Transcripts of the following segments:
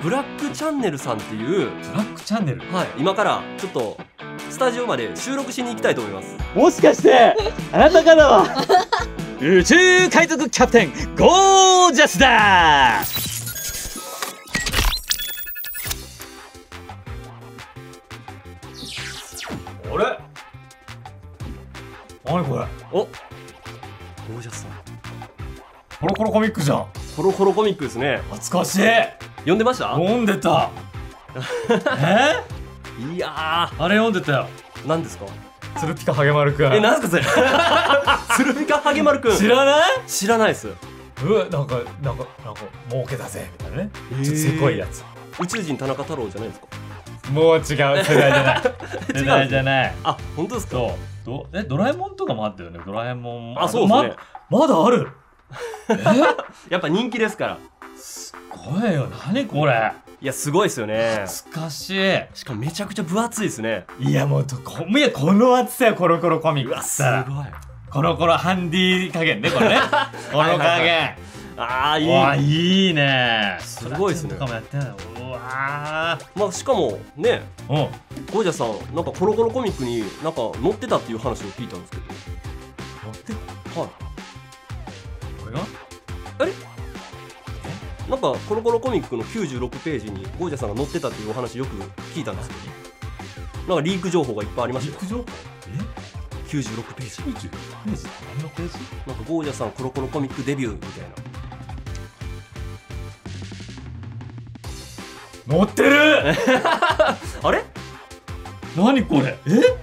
ブラックチャンネルさんっていう、 ブラックチャンネル。 はい、今からちょっとスタジオまで収録しに行きたいと思います。 もしかしてあなた方は宇宙海賊キャプテンゴージャスだ。 あれ、何これ。 お、ゴージャスさん、 コロコロコミックじゃん。 コロコロコミックですね。 懐かしい。 読んでました？ 読んでた。 いやあれ読んでたよ。 ー、何ですか？ ツルピカハゲマルくん。 なんすかそれツルピカハゲマルくん知らない？ 知らないです。 なんか儲けたぜみたいなね。ちょっとせこいやつ。 宇宙人田中太郎じゃないですか？ もう違う、世代じゃない。世代じゃない。 あ、本当ですか？ そうドラえもんとかもあったよね。ドラえもん。 あ、そうですね。 まだある。 やっぱ人気ですから。 すごいよ。何これ。 いや、すごいですよね。 懐かしい。 しかもめちゃくちゃ分厚いですね。 いやもうこの厚さよ、コロコロコミック。 うわ、すごい。 コロコロハンディ加減ね、これね。この加減。 ああ、いい。 わ、いいね。 すごいですね。 とかもやってないの。うわー。 まあ、しかもね、 うん。 ゴージャスさん、なんかコロコロコミックになんか載ってたっていう話を聞いたんですけど。 乗ってはい。 これがなんかコロコロコミックの96ページにゴージャスさんが載ってたっていうお話よく聞いたんですけど、なんかリーク情報がいっぱいありましたよ。 陸上 96ページ。 90ページって何のページ？ なんかゴージャスさんコロコロコミックデビューみたいな。 乗ってる。 あれ？ 何これ？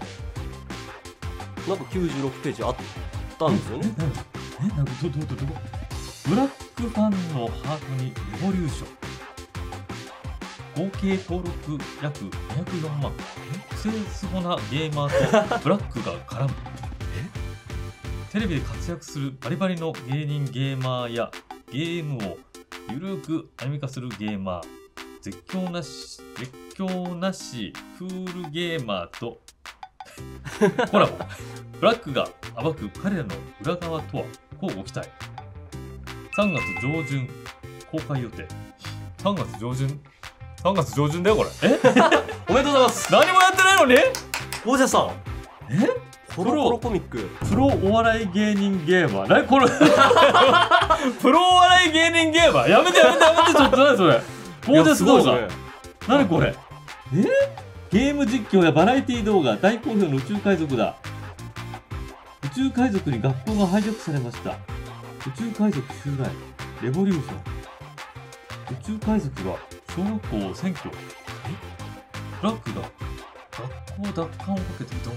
なんか96ページあったんですよね。 なんかどブラックファンのハートにレボリューション。合計登録約204万。クセスゴなゲーマーとブラックが絡む。テレビで活躍するバリバリの芸人ゲーマーやゲームをゆるくアニメ化するゲーマー、絶叫なしクールゲーマーとコラボ。ブラックが暴く彼らの裏側とは、こうご期待。3月上旬公開予定。3月上旬だよこれ。 おめでとうございます。 何もやってないのにゴージャスさん、コロコロコミックプロお笑い芸人ゲーマー。何これ。プロお笑い芸人ゲーマー。やめてちょっと。何それ。ゴージャス動画。何これ。ゲーム実況やバラエティ動画大好評の宇宙海賊だ。宇宙海賊に学校がハイジャックされました。宇宙海賊襲来レボリューション。宇宙海賊が小学校を占拠。ブラックが学校奪還をかけて挑む。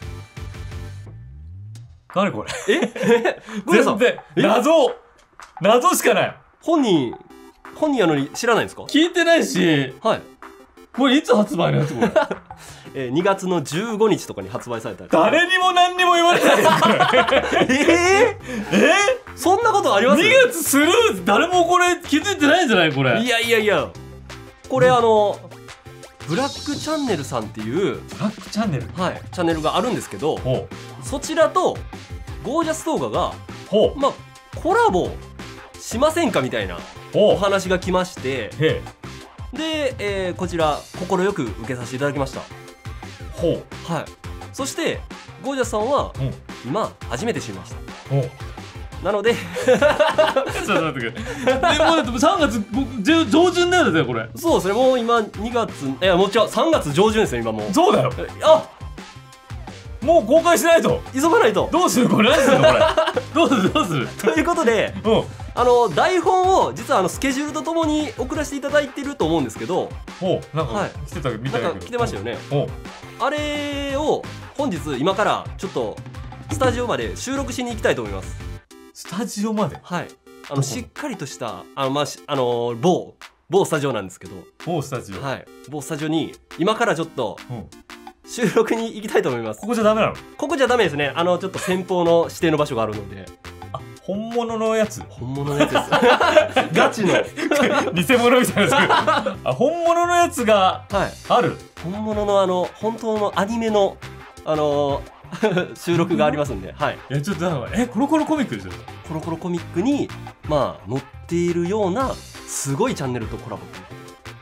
何これ。 ゴージャスさん、 全然謎しかない。 本人やのに知らないんですか？ 聞いてないし。 はい。 これいつ発売のやつこれ。 2月の15日とかに発売された。 誰にも何にも言われないよこれ。 そんなことあります？ 2 月スルー。誰もこれ気づいてないんじゃないこれ。 いやこれブラックチャンネルさんっていう、 ブラックチャンネル、 はい、チャンネルがあるんですけど、そちらとゴージャス動画がまあコラボしませんかみたいなお話が来まして、で、こちら快く受けさせていただきました。はい。そしてゴージャスさんは今初めて知りました。なのでちょっと待ってくれ。でも3月上旬だよねこれ。 そうですね。もう今2月、いやもちろん3月上旬ですよ今もう。 そうだよ。もう公開しないと。 急がないと。 どうするこれ。何するのこれ。どうするということで、台本を実はスケジュールとともに送らせていただいてると思うんですけど、 なんか来てたみたいな。 来てましたよね。あれを本日今からちょっとスタジオまで収録しに行きたいと思います。 スタジオまで。 はい。しっかりとした某スタジオなんですけど。 某スタジオ。 はい。某スタジオに今からちょっと収録に行きたいと思います。 ここじゃダメなの？ ここじゃダメですね。ちょっと先方の指定の場所があるので。 本物のやつ。 本物のやつです。ガチの偽物みたいなやつ。本物のやつがある。 本物の本当のアニメの収録がありますんで。はい。 いやちょっとコロコロコミックですよ。 コロコロコミックにまあ載っているようなすごいチャンネルとコラボということで。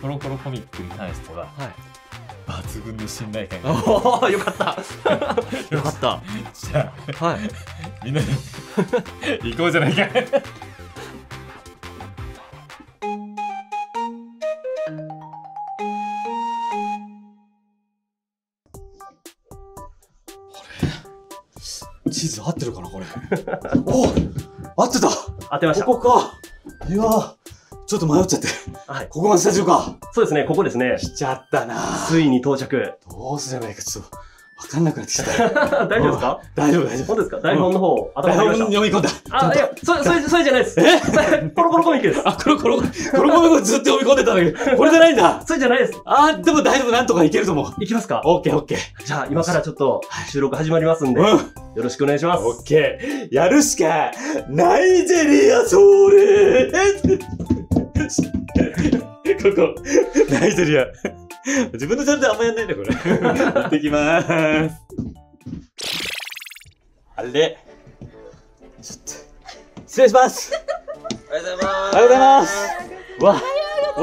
コロコロコミックに関しては、抜群の信頼感が。 おお、よかった。よかった。 じゃあ、みんなで行こうじゃないか。 地図合ってるかなこれ。お、合ってた。 合ってました。 ここか。いやー、ちょっと迷っちゃって。ここがスタジオか。 そうですね、ここですね。 来ちゃったな。 ついに到着。 どうすればいいかちょっとわかんなくなってきちゃった。 大丈夫ですか？ 大丈夫大丈夫。 本当ですか？台本の方頭に入りました。 読み込んだ。 あ、いや、それじゃないです。コロコロコミックです。 あ、コロコロコミックずっと読み込んでたんだけど、これじゃないんだ。 それじゃないです。 あ、でも大丈夫、なんとかいけると思う。 いきますか？ オッケーオッケー。 じゃあ今からちょっと収録始まりますんで、よろしくお願いします。 オッケー。やるしかナイジェリアソウル。ここナイジェリア。自分のチャンネルあんまやんないんだこれ。行ってきまーす。あれちょっと失礼します。 おはようございます。 おはようございます。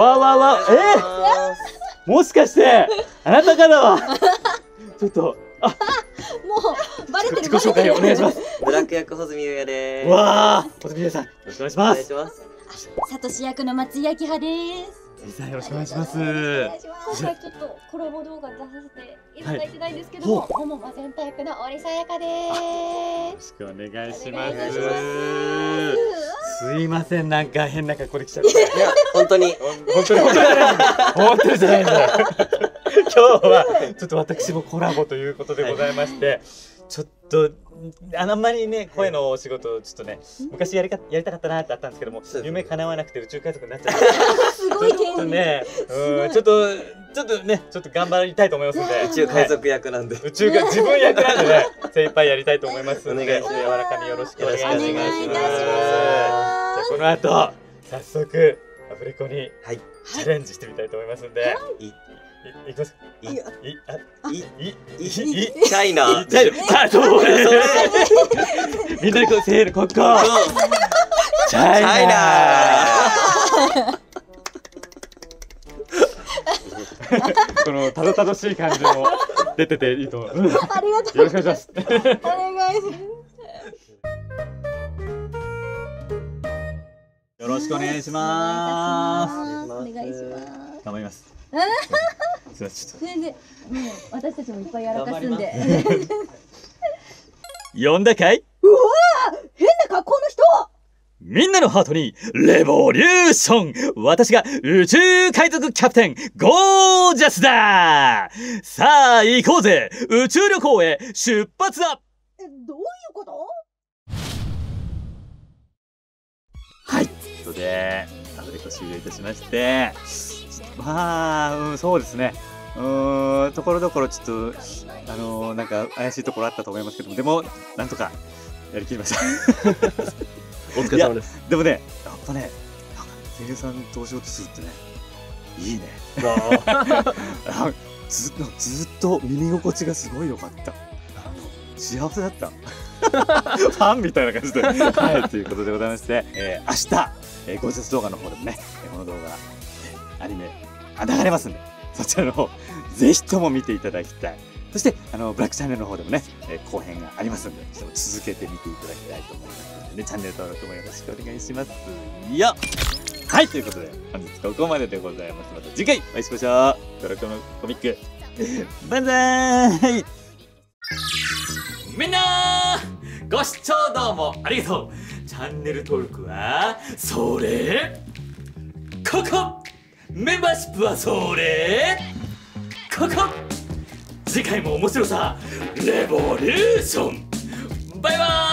わもしかしてあなた方はちょっともうバレてる。 自己紹介お願いします。 ブラック役穂積優也です。 わー、穂積優也さんよろしくお願いします。 お願いします。 サトシ役の松井明葉です。 さんよろしくお願いします。 今回ちょっとコラボ動画出させていただいてないんですけども、桃マゼンタ役の織さやかです。 よろしくお願いします。すいません、なんか変な格好で来ちゃって。 いや、本当にじゃないんだ。今日はちょっと私もコラボということでございまして、ちょっとあんまりね声のお仕事ちょっとね昔やりたかったなってあったんですけども、夢叶わなくて宇宙海賊になっちゃった。 すごいちょっとね、ちょっと頑張りたいと思いますので。 宇宙海賊役なんで。 自分役なんでね、精一杯やりたいと思いますので、お柔らかによろしくお願いします。じゃあこの後早速アフレコにチャレンジしてみたいと思いますので。いきます。 チャイナ。 みんなでこうせーの、ここ。チャイナ。このたどたどしい感じも出てていいと思う。 ありがとう。 よろしくお願いします。 お願いします。 よろしくお願いします。 お願いします。 頑張ります。 全然もう私たちもいっぱいやらかすんで。 呼んだかい？ うわー、変な格好の人。 みんなのハートにレボリューション。私が宇宙海賊キャプテンゴージャスだ。さあ行こうぜ、宇宙旅行へ出発だ。 どういうこと？ はい、ということでアフレコ終了いたしまして、まあ、そうですね。ところどころちょっとなんか怪しいところあったと思いますけども、でもなんとかやりきりました。 お疲れ様です。 でもね、やっぱね、声優さんとお仕事するってね、いいね。ずっと耳心地がすごい良かった。幸せだった。ファンみたいな感じで。はい、ということでございまして、明日、ゴージャス動画の方でもね、この動画、アニメ、流れますんで、そちらの方、ぜひとも見ていただきたい。そして、ブラックチャンネルの方でもね、後編がありますんで、続けて見ていただきたいと思いますのでね、チャンネル登録もよろしくお願いしますよ。はい、ということで、本日ここまででございます。また次回お会いしましょう。ドラコのコミック、バンザーイ。みんなご視聴どうもありがとう。チャンネル登録はそれここ、メンバーシップはそれここ。次回も面白さレボリューション。バイバーイ。